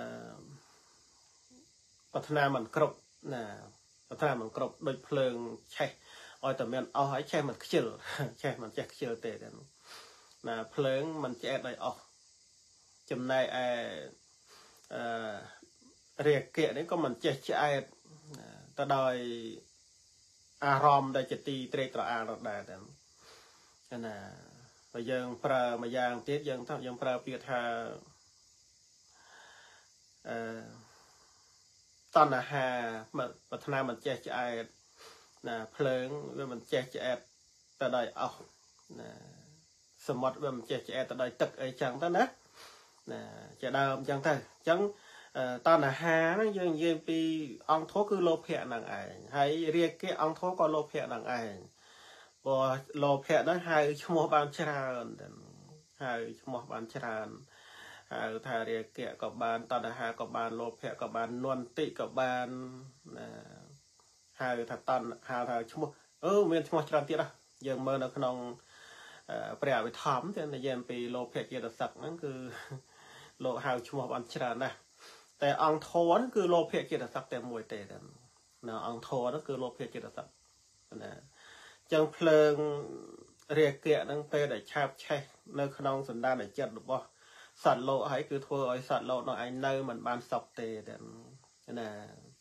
ប្រាថ្នាមិនគ្រប់ណាប្រាថ្នាមិនគ្រប់ដូចភ្លើងឆេះឲ្យតែមានអស់ហើយឆេះមិនខ្ជិលឆេះមិនចេះខ្ជិលទេណាភ្លើងមិនឆ្អែតដោយអស់ចំណែកឯអឺរាគៈនេះក៏មិនចេះឆ្អែតទៅដោយអារម្មណ៍ដែលជាទីត្រេកត្រអាលនោះដែរតែណាបើយើងប្រើមួយយ៉ាងទៀតយើងថាយើងប្រើពាក្យថាអឺតណ្ហាប្រាថ្នាមិនចេះឆ្អែតណាភ្លើងវាមិនចេះឆ្អែតទៅដោយអស់ណាសមុទ្រវាមិនចេះឆ្អែតទៅដោយទឹកអីចឹងទៅណាណាជាដើមចឹងទៅអញ្ចឹងតណ្ហាហ្នឹងយើងនិយាយពីអង្គធម៌គឺលោភៈហ្នឹងឯងហើយរាគៈអង្គធម៌ក៏លោភៈហ្នឹងឯងព្រោះលោភៈហ្នឹងហៅឈ្មោះបានច្រើនហៅឈ្មោះបានច្រើនហៅថារាគៈក៏បានតណ្ហាក៏បានលោភៈក៏បាននន្តិក៏បានណាហៅថាតណ្ហៅថាឈ្មោះអឺមានឈ្មោះច្រើនទៀតហ៎យើងមើលនៅក្នុងព្រះអភិធម្មតែនិយាយអំពីលោភៈចេតសិកហ្នឹងគឺលោកហៅឈ្មោះបានច្រើនណាស់តែអង្គធម៌គឺលោភៈចេតសិកតែមួយទេតែណាអង្គធម៌ហ្នឹងគឺលោភៈចេតសិកណាចឹងភ្លើងរាគៈហ្នឹងពេលដែលឆាបឆេះនៅក្នុងសន្តានចិត្តរបស់សត្វលោកហើយគឺធ្វើឲ្យសត្វលោកនោះឯងនៅមិនបានសុខទេតែណា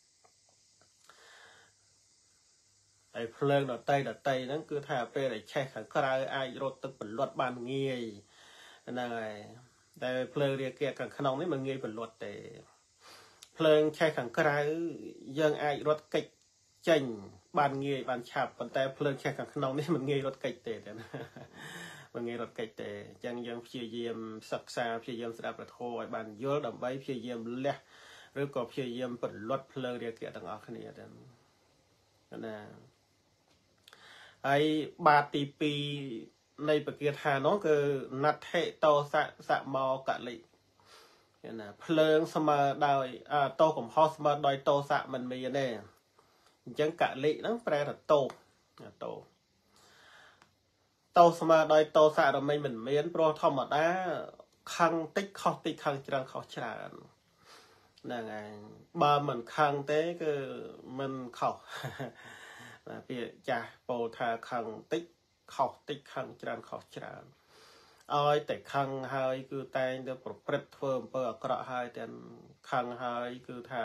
ហើយភ្លើងដតៃដតៃហ្នឹងគឺថាពេលដែលឆេះខាងក្រៅអាចរត់ទឹកពលត់បានងាយហ្នឹងហើយតែភ្លើងរាគៈខាងក្នុងនេះមិនងាយពលត់ទេភ្លើងឆេះខាងក្រៅយើងអាចរត់កិច្ចចេញបានងាយបានឆាប់ប៉ុន្តែភ្លើងឆេះខាងក្នុងនេះមិនងាយរត់កិច្ចទេតែមិនងាយរត់កិច្ចទេអញ្ចឹងយើងព្យាយាមសិក្សាព្យាយាមស្ដាប់ព្រះធម៌ឲ្យបានយល់ដើម្បីព្យាយាមលះឬក៏ព្យាយាមពលត់ភ្លើងរាគៈទាំងអស់គ្នាទៅណាហើយបាតទីពីរនៃបគាថានោះគឺណដ្ឋិតោសៈសមោកលិណាភ្លើងស្មើដោយតោកំហុសស្មើដោយតោសៈមិនមានទេអញ្ចឹងកលិហ្នឹងប្រែថាតោតោតោស្មើដោយតោសៈរមិញមិនមានព្រោះធម្មតាខឹងតិចខុសតិចខឹងច្រើនខុសច្រើនហ្នឹងហើយបើមិនខឹងទេគឺមិនខុសពាក្យចាស់ពោលថាខឹងតិចខុសតិចខឹងច្រើនខុសច្រើនឲ្យតែខឹងហើយគឺតែងទៅប្រព្រឹត្តធ្វើអំពើអាក្រក់ហើយតែខឹងហើយគឺថា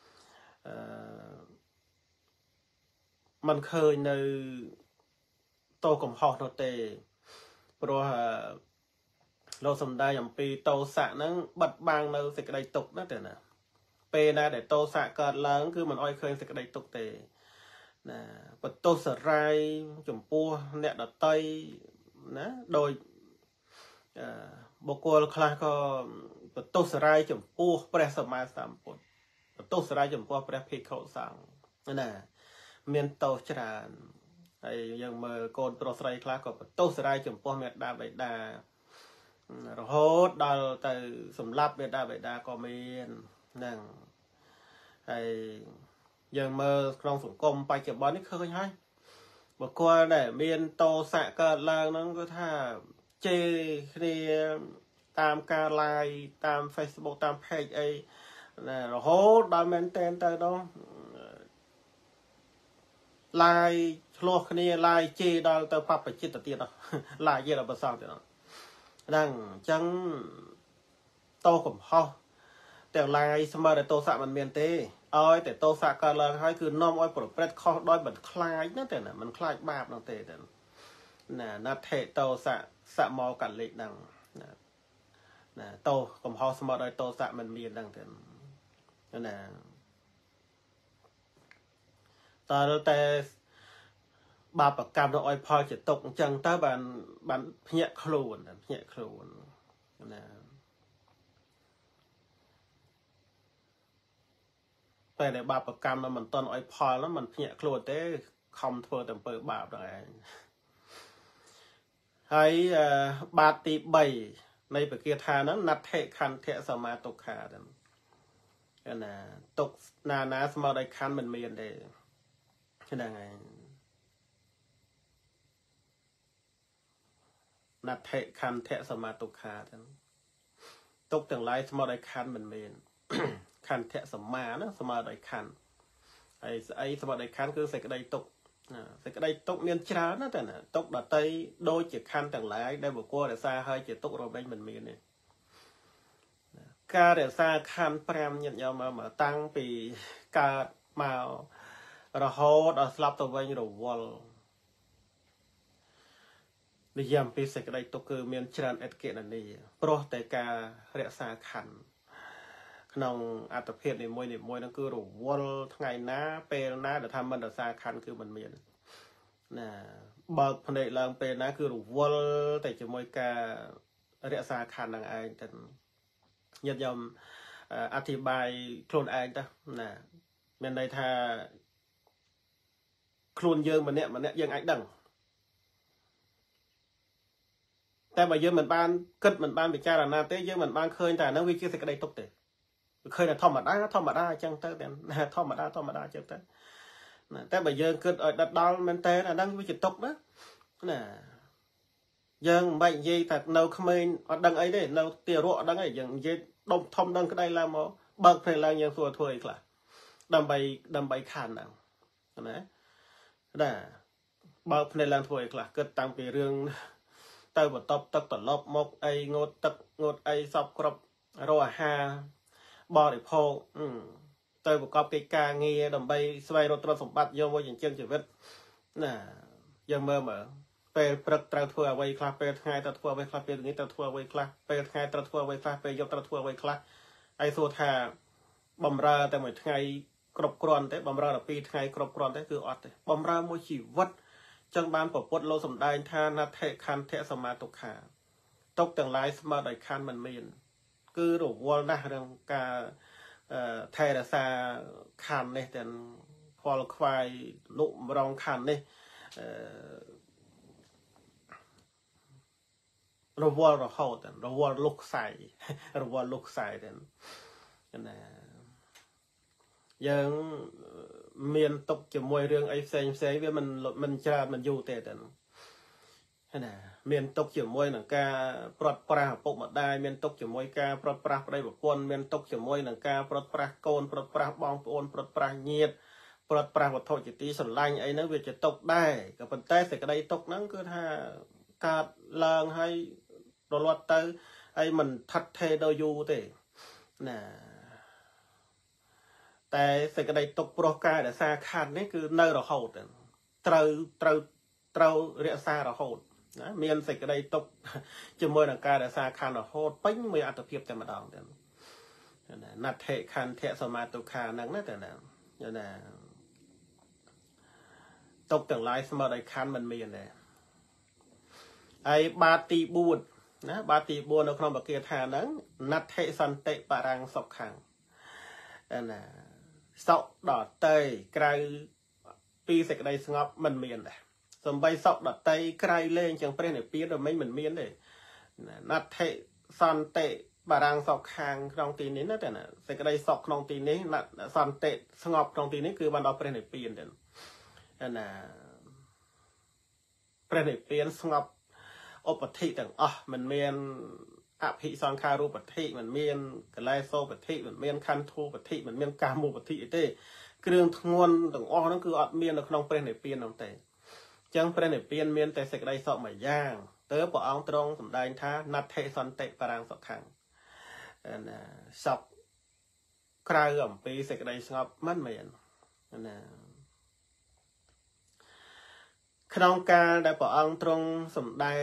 អឺมันឃើញនៅโตកំហុសនោះទេព្រោះលោកសំដាយអំពីតោសៈហ្នឹងបិទបាំងនៅសេចក្តីទុក្ខណាទេណាពេលណាដែលតោសៈកើតឡើងគឺមិនអោយឃើញសេចក្តីទុក្ខទេណាបន្ទោសរាយចំពោះអ្នកដតីណាដោយបុគ្គលខ្លះក៏បន្ទោសរាយចំពោះព្រះសម្មាសម្ពុទ្ធបន្ទោសរាយចំពោះព្រះភិក្ខុសង្ឃណាមានទោសច្រើនហើយយើងមើលកូនប្រុសស្រីខ្លះក៏បន្ទោសរាយចំពោះមេដាបិតារហូតដល់ទៅសម្លាប់មេដាបិតាក៏មានហ្នឹងហើយយើងមើលក្នុងសង្គមបច្ចុប្បន្ននេះឃើញហើយបុគ្គលដែលមានតោសៈកើតឡើងហ្នឹងគឺថាជេរគ្នាតាមការ live តាម Facebook តាម page អីណារហូតដល់មែនតែនទៅដល់ live ឆ្លោះគ្នា live ជេរដល់ទៅបព្វជិតទៅទៀត live យេដល់ប្រសងទៀតហ្នឹងអញ្ចឹងតោកំហុសទាំង live ស្មើតែតោសៈមិនមានទេឲ្យតែតោសៈកើតឡើងហើយគឺនាំឲ្យប្រព្រឹត្តខុសដោយមិនខ្លាចណាតែណាមិនខ្លាចបាបនោះទេណាណដ្ឋិតោសៈសមោកលិហ្នឹងណាណាតោកំហុសស្មើដោយតោសៈមិនមានហ្នឹងទេណាតើតែបាបកម្មទៅឲ្យផលជាទុកអញ្ចឹងទៅបានបានភ្ញាក់ខ្លួនភ្ញាក់ខ្លួនណាតែដែលបាបកម្មnóមិនតន់ឲ្យផលnóមិនភ្ញាក់ខ្លួនទេខំធ្វើតែអំពើបាបហ្នឹងឯងហើយបាបទី3នៃបកាថាហ្នឹងណដ្ឋិខន្ធៈសមាទុក្ខាហ្នឹងណាទុកណាណាស្មើដោយខន្ធមិនមានទេហ្នឹងឯងណដ្ឋិខន្ធៈសមាទុក្ខាហ្នឹងទុកទាំងឡាយស្មើដោយខន្ធមិនមានខន្ធៈសមាណាស្មើដោយខន្ធហើយស្អីស្មើដោយខន្ធគឺសេចក្តីទុកសេចក្តីទុកមានច្រើនណាស់តែណាទុកដតីដូចជាខន្ធទាំងឡាយដែលបុគ្គលរក្សាហើយជាទុករបែងមិនមានទេការរក្សាខន្ធ5ញាតិញោមមកតាំងពីកើតមករហូតដល់ស្លាប់ទៅវិញរវល់និយាយអំពីសេចក្តីទុកគឺមានច្រើនអត្តកិណនីព្រោះតែការរក្សាខន្ធក្នុងអត្តភាពនីមួយនីមួយហ្នឹងគឺរវល់ថ្ងៃណាពេលណាដែលថាមិនរក្សាខន្ធគឺមិនមានណាបើកភ្នែកឡើងពេលណាគឺរវល់តែជាមួយការរក្សាខន្ធហ្នឹងឯងទៅញាតិញោមអធិប្បាយខ្លួនឯងទៅណាមានន័យថាខ្លួនយើងម្នាក់ម្នាក់យើងអាចដឹងតែបើយើងមិនបានគិតមិនបានពិចារណាទេយើងមិនបានឃើញតែហ្នឹងវាជាសេចក្តីទុកទេឃើញតែធម្មតាធម្មតាអញ្ចឹងទៅតែធម្មតាធម្មតាអញ្ចឹងទៅណាតែបើយើងគិតឲ្យដិតដល់មែនតើអាហ្នឹងវាជាទុកណាណាយើងមិនបាច់និយាយតែនៅក្មេងអត់ដឹងអីទេនៅទារកអត់ដឹងអីយើងនិយាយដុំធំដឹងក្តីឡើងមកបើកភ្នែកឡើងយើងសួរធ្វើអីខ្លះដើម្បីដើម្បីខានហ្នឹងណាណាបើកភ្នែកឡើងធ្វើអីខ្លះគិតតាំងពីរឿងទៅបន្ទប់ទឹកត្រឡប់មកអីងូតទឹកងូតអីសពគ្រប់រកអាហារបរិភោគទៅប្រកបកិច្ចការងារដើម្បីស្វែងរកទ្រព្យសម្បត្តិយកមកចិញ្ចឹមជីវិតណាយើងមើលមើលពេលព្រឹកត្រូវធ្វើអ្វីខ្លះពេលថ្ងៃត្រូវធ្វើអ្វីខ្លះពេលល្ងាចត្រូវធ្វើអ្វីខ្លះពេលថ្ងៃត្រូវធ្វើអ្វីខ្លះពេលយប់ត្រូវធ្វើអ្វីខ្លះហើយសួរថាបំរើតែមួយថ្ងៃគ្រប់គ្រាន់ទេបំរើតែពីរថ្ងៃគ្រប់គ្រាន់ទេគឺអត់ទេបំរើមួយជីវិតចឹងបានប្រពុតលោកសំដែងថាណដ្ឋិខន្ធៈសមាទុក្ខាទុកទាំងឡាយស្មើដោយខន្ធមិនមានគឺរវល់ណាស់រឿងការថែរក្សាខន្ធនេះទាំងខលខ្វាយលុកម្រងខន្ធនេះរវល់រហូតរវល់លុកខ្សែរវល់លុកខ្សែទៅណាយើងមានទុកជាមួយរឿងអីផ្សេងផ្សេងវាមិនមិនច្រើនមិនយូរទេទៅណាមានទុកជាមួយនឹងការប្រត់ប្រាស់ឪពុកម្ដាយមានទុកជាមួយការប្រត់ប្រាស់ប្តីប្រពន្ធមានទុកជាមួយនឹងការប្រត់ប្រាស់កូនប្រត់ប្រាស់បងប្អូនប្រត់ប្រាស់ញាតិប្រត់ប្រាស់វត្ថុជាទីស្រឡាញ់អីហ្នឹងវាជាទុកដែរក៏ប៉ុន្តែសេចក្តីទុកហ្នឹងគឺថាកើតឡើងហើយរលត់ទៅហើយមិនថិតថេរដល់យូរទេណាតែសេចក្តីទុកព្រោះការរក្សាខន្ធនេះគឺនៅរហូតត្រូវត្រូវ trâu rẽ xa là hột miền sạch đây tục chỉ mới là ca đã xa khăn là hột bánh mới ăn tập hiệp cho mà đòn nạt hệ khăn thẹ sơ mà tục khả năng đó là là tục tưởng lại mà đây khăn mình miền này ai ba tỷ buồnนะบาตีบัวในครองบกเกียธานั้นนัดเทสันเตปารังสกขังนะสกดอดเตยไกลปีเสกได้สงบมันเมียนเลยสมใบสกดอดเตยไกลเล่นจังเปรี้ยนปีโดยไม่เหมือนเมียนเลยนัดเทสันเตปารังสกขังครองตีนี้นั่นแต่น่ะเสกได้สกครองตีนี้นัดสันเตสงบครองตีนี้คือบรรดาเปรี้ยนปีนเด่นนะเปรี้ยนปีนสงบอุปธิต่างอ๋อมันเมียนอภิสังขารูปฏิมันเมียนกลายโซปฏิมันเมียนคันทูปฏิมันเมียนกามูปฏิเต้เครื่องทงวนต่างอ๋อนั่นคืออดเมียนในขนมเปรี้ยนในเปลี่ยนน้องเต้จังเปรี้ยนในเปลี่ยนเมียนแต่เสกได้สอบใหม่ย่างเต๋อปอองตรงสำได้ท่านัดเทสันเตปรางสกขังสอบคราวอ่ำปีเสกได้สงบมันเมียนขนมการได้ปอองตรงสำได้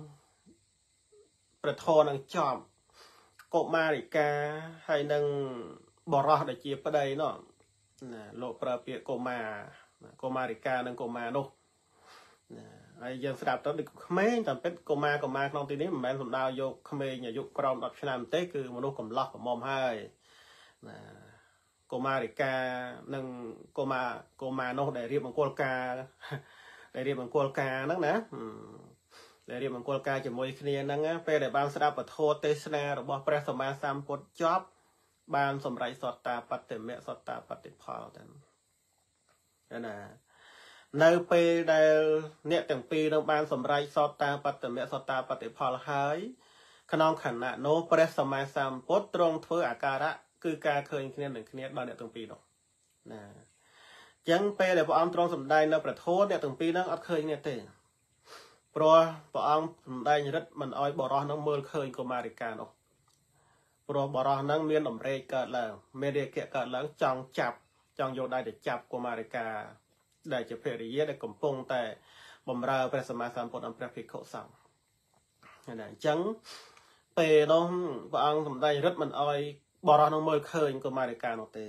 ประทอนังจอมโกมาริกาให้นังบรอได้เจียบประเดี๋ยเนาะโลประเปียโกมาโกมาริกานังโกมาโนไอ้ยังสลับตอนดึกเขมรจำเป็นโกมาโกมาตอนทีนี้มันสมดาวโยกเขมรอย่าโยกกรอมดับชนามเต้คือมนุษย์กำลังกับมอมให้โกมาริกานังโกมาโกมาโนได้เรียบมังกรกาได้เรียบมังกรกานั่งนะได้เรียบมังกรกาจะมวยคะแนนนั่งนะไปได้บางสลับประโทษเตสนาหรือว่าพระสมมาสามปดจ็อบบางสมไรสอดตาปัตเตเมสอดตาปัตติพอกันนั่นนะในปีได้เนี่ยแต่งปีน้องบางสมไรสอดตาปัตเตเมสอดตาปัตติพอหายขนองขันนะโนพระสมมาสามปดตรงเพื่ออาการะคือการเคยคะแนนหนึ่งคะแนนบางเนี่ยตรงปีเนาะนะยังไปได้พออ้อมตรงสมได้ในประโทษเนี่ยตรงปีนั้นอัดเคยเนี่ยเต้เพราะพออ้อมสมได้ยัดมันอ้อยบอรอน้องเมือเคยโกมาริกาเนาะเพราะบอรอนั่งเมียนอมเรกเกิดแล้วเมเดเกะเกิดแล้วจองจับจองโยได้เดี๋ยวจับโกมาริกาได้จะเพรียได้กลมปงแต่บ่มราพระสมมาสามปดอัมพระภิกขุสั่งนั่นจังเปน้องพออ้อมสมได้ยัดมันอ้อยบอรอน้องเมือเคยโกมาริกาเนาะเต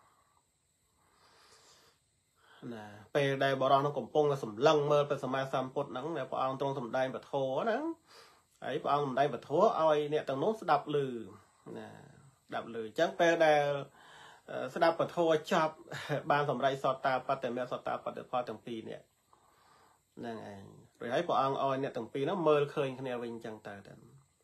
ไปได้บอรอน้องกลมปงแล้วสมลังเมื่อเป็นสมัยสามปดนังเนี่ยพอเอาตรงสมได้แบบโถนังไอ้พอเอาสมได้แบบโถเอาไอ้เนี่ยตรงโน้นสดับลือนะดับลือจังไปได้สดับแบบโถจับบางสมไรสอดตาปัดแต่เมื่อสอดตาปัดเดือดพอตั้งปีเนี่ยนั่งไงหรือให้พอเอาเอาเนี่ยตั้งปีนั้นเมื่อเคยคะแนนวิ่งจังตาแต่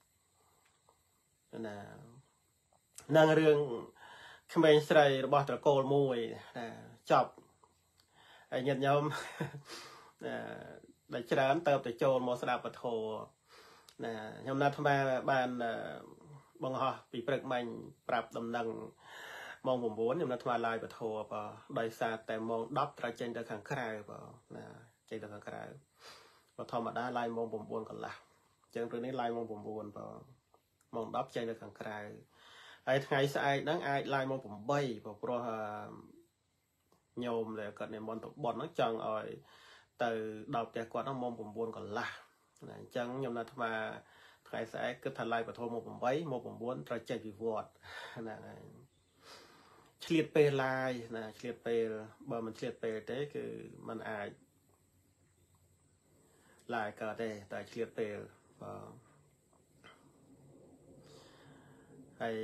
นะนั่งเรื่องขมิ้นใส่ระบอบตะโกนมวยนะจับไอ้เงี้ยยอมได้เจริญเติบโตโจรมอสดาปโทนะยอมนัดมาบ้านบังฮะปีเปรกมันปรับดำนังมองผมวนยอมนัดมาลายปโทป่ะโดยซาแต่มองดับตราเจนจากขังครายป่ะนะเจนจากขังครายปโทมาได้ลายมองผมวนกันละเจนตัวนี้ลายมองผมวนป่ะมองดับเจนจากขังครายไอ้ไงสายนั่งไอ้ลายมองผมใบป่ะเพราะโยมเลยก็ในบอลตกบอลนักจังอ่อยแต่ดาวแต่ก่อนน้องมองผมบวนก่อนละจังโยมนัทมาใครสายก็ทลายประโทมผมไว้มองผมบวนตราเจวิวอดนะเฉลี่ยเปลายนะเฉลี่ยเปลเบอร์มันเฉลี่ยเปลแต่คือมันอาจลายก็ได้แต่เฉลี่ยเปลไอ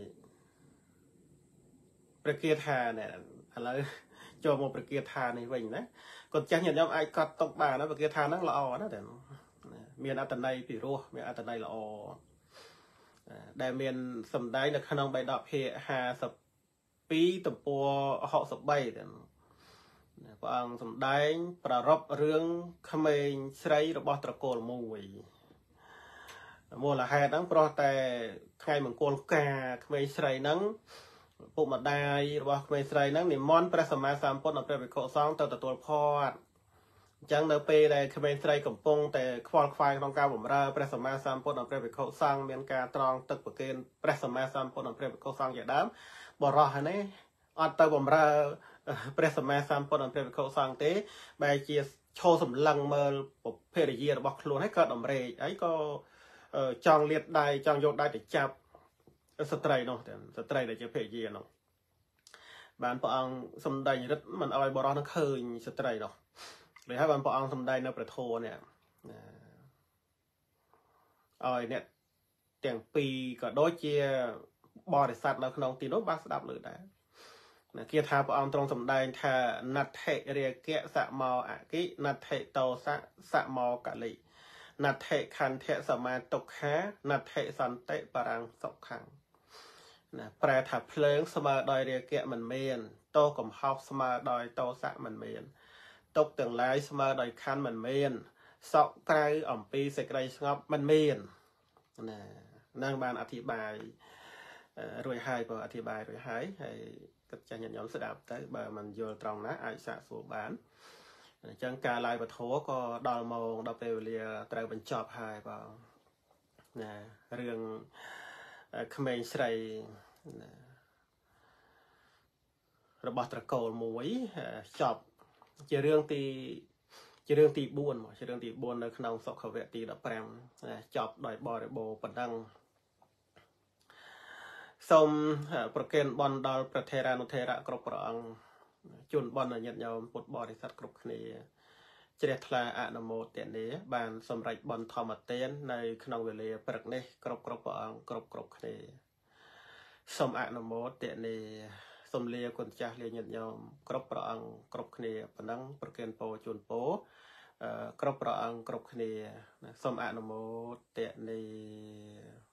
ประเกียธาเนี่ยอะไรโจมประเกียธาในวันนะกดจังอย่างยอมไอ้กัดตกบ่านะประเกียธานั่งละอนะแต่เมียนอัตนัยปีรัวเมียนอัตนัยละอได้เมียนสำได้ในขนมใบดอกเพหาสปีตับปัวหอกสบใบแต่พระองค์สำได้ประรบเรื่องขมรใช้ระบบตะโกนมวยมัวละแห่นั่งเพราะแต่ใครเหมือนโกลกาขมรใช้นั่งปุ่มมาได้หรือว่าไม่ใช่นั่งนี่มอนพระสมมาสามปนเอาไปไปโคซองตัวตัวพอดจังเนเปย์ได้คือไม่ใช่กับปงแต่ควอลควายต้องการผมราพระสมมาสามปนเอาไปไปโคซองมีการตรองตึกประเกณฑ์พระสมมาสามปนเอาไปไปโคซองอย่างนั้นบ่รอให้เนี่ยอัตตาผมราพระสมมาสามปนเอาไปไปโคซองเต้ใบเจียឈោសម្លឹងមើលភេរយារបស់ខ្លួនហើយក៏ដំរេកអីក៏ចង់លាតដៃចង់យកដៃទៅចាប់ស្ត្រីនោះស្ត្រីដែលជាភេរយានោះបានព្រះអង្គសំដែងរិទ្ធមិនឲ្យបរោះនឹងឃើញស្ត្រីនោះเลยហើយបានព្រះអង្គសំដែងនៅព្រះធម៌នេះឲ្យអ្នកទាំងពីរក៏ដូចជាបរិស័ទនៅក្នុងទីនោះបានស្ដាប់ឮដែរគេថាព្រះអង្គទ្រង់សម្ដែងថាណដ្ឋិរាគៈសមោអគិណដ្ឋិតោសៈសមោកលិណដ្ឋិខន្ធៈសមាទុក្ខាណដ្ឋិសន្តិបរាំងសុខំណាប្រែថាភ្លើងស្មើដោយរាគៈមិនមានតោកំហោបស្មើដោយតោសៈមិនមានទុកទាំងឡាយស្មើដោយខណ្ឌមិនមានសក់ក្រៅអំពីសេចក្តីស្ងប់មិនមានណានឹងបានអធិប្បាយរួចហើយបើអធិប្បាយរួចហើយហើយគិតចាញ់ញាតិញោមស្ដាប់ទៅបើមិនយល់ត្រង់ណាអាចសាកសួរបានអញ្ចឹងការឡាយពធក៏ដល់ម៉ោងដល់ពេលវេលាត្រូវបញ្ចប់ហើយបងណារឿងក្មេងស្រីរបស់ត្រកូលមួយចប់ជារឿងទីជារឿងទីបួនមកជារឿងទីបួននៅក្នុងសុខវគ្គទីដប់ប្រាំចប់ដោយបរិបូរណ៍ប៉ុណ្ណឹងសូមប្រគេនបន់ដល់ព្រះថេរានុថេរៈគ្រប់ព្រះអង្គជូនបន់ដល់ញាតិញោមពុទ្ធបរិស័ទគ្រប់គ្នាជ្រះថ្លាអនុមោទនាបានសម្រេចបន់ធម្មទាននៅក្នុងវេលាព្រឹកនេះគ្រប់គ្រប់ព្រះអង្គគ្រប់គ្រប់គ្នាសូមអនុមោទនាសូមលាគុណចាស់លាញាតិញោមគ្រប់ព្រះអង្គគ្រប់គ្នាប៉ុណ្ណឹងប្រគេនពរជូនពរគ្រប់ព្រះអង្គគ្រប់គ្នាសូមអនុមោទនា